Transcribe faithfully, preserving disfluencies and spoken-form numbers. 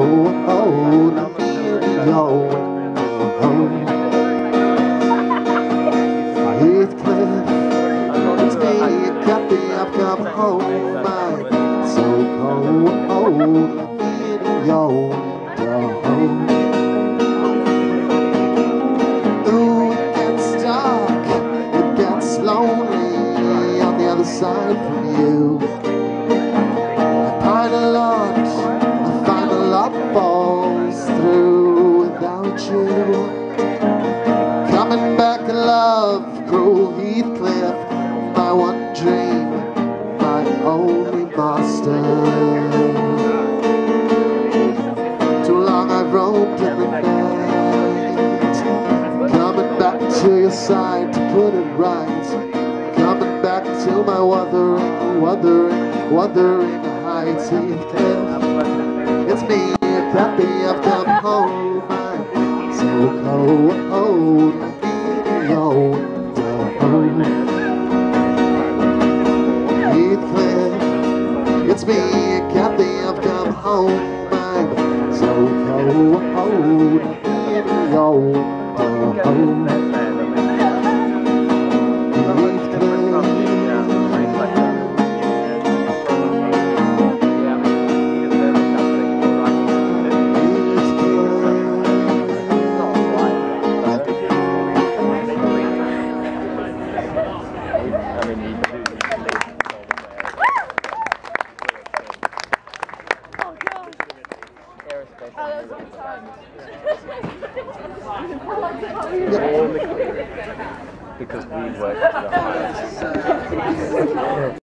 cold, I'm feeling low. Heathcliff, it's me, Kathy, I've come home. I'm so cold, I'm feeling low. Ooh, it gets dark, it gets lonely on the other side from you. I pine a lot, I find a lot falls through without you. Coming back in love, cruel Heathcliff, my one dream, my only master. Too long I've roamed in the night, coming back to your side to put it right. Coming back to my wuthering, wuthering, wuthering heights. Heathcliff, it's me, Kathy, I've come home. I'm so cold, I'm feeling low. Heathcliff, it's me, Kathy, I've come home. I'm so cold, I'm feeling low. Because we work